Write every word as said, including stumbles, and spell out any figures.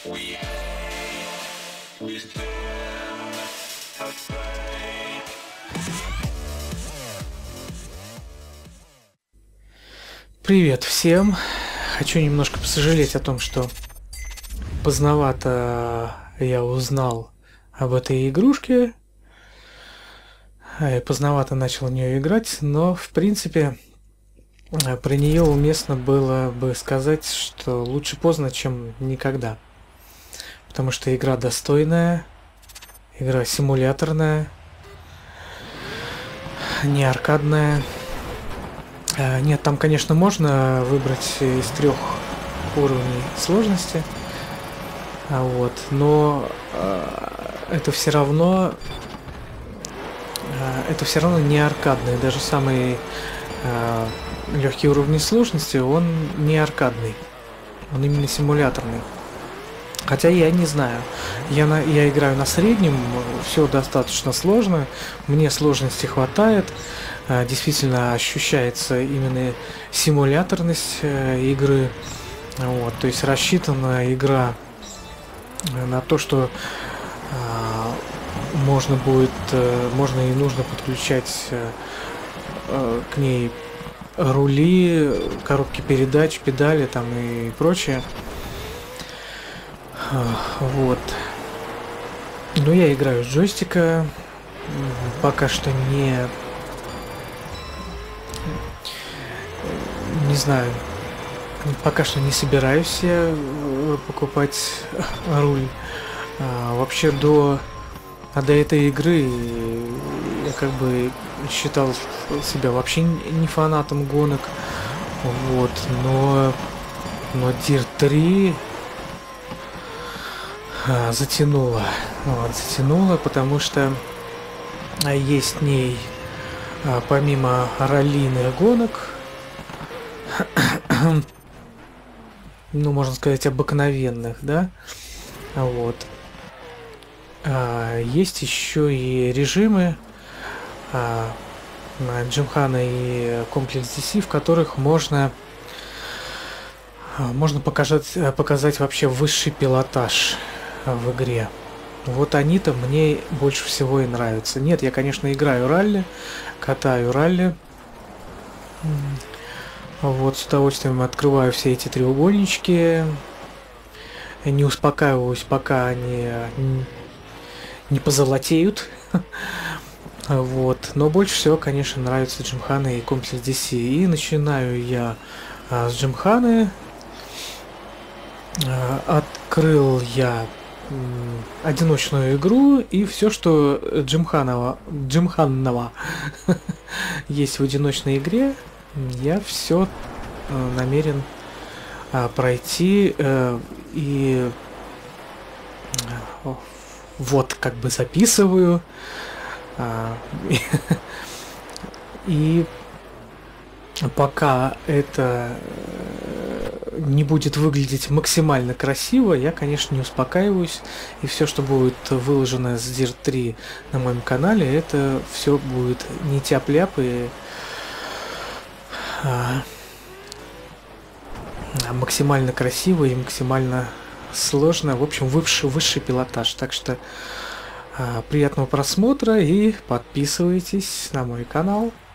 We ain't, we stand afraid. Привет всем! Хочу немножко посожалеть о том, что поздновато я узнал об этой игрушке. И поздновато начал в нее играть, но в принципе про нее уместно было бы сказать, что лучше поздно, чем никогда. Потому что игра достойная, игра симуляторная, не аркадная. Нет, там, конечно, можно выбрать из трех уровней сложности, вот, но это все равно это все равно не аркадный. Даже самый легкий уровень сложности, он не аркадный, он именно симуляторный. Хотя я не знаю, я, на, я играю на среднем, все достаточно сложно, мне сложности хватает, действительно ощущается именно симуляторность игры, вот, то есть рассчитана игра на то, что можно будет, можно и нужно подключать к ней рули, коробки передач, педали там и прочее. Вот. Но я играю с джойстика. Пока что не... Не знаю. Пока что не собираюсь я покупать руль. А, вообще до... А до этой игры я как бы считал себя вообще не фанатом гонок. Вот. Но... Но дирт три... затянуло, вот, затянуло, потому что есть в ней, помимо раллийных гонок, ну, можно сказать, обыкновенных, да, вот, есть еще и режимы Джимхана и комплекс ди си, в которых можно можно показать, показать вообще высший пилотаж в игре. Вот они-то мне больше всего и нравятся. Нет, я, конечно, играю ралли, катаю ралли. Вот, с удовольствием открываю все эти треугольнички. Не успокаиваюсь, пока они не позолотеют. Вот. Но больше всего, конечно, нравятся Джимхана и комплекс ди си. И начинаю я а, с Джимханы. А, открыл я одиночную игру, и все, что Джимханова, Джимханного есть в одиночной игре, я все э, намерен э, пройти э, и э, вот как бы записываю э, и пока это не будет выглядеть максимально красиво, я, конечно, не успокаиваюсь. И все, что будет выложено с дирт три на моем канале, это все будет не тяп-ляп и а, максимально красиво и максимально сложно. В общем, высший, высший пилотаж. Так что а, приятного просмотра и подписывайтесь на мой канал.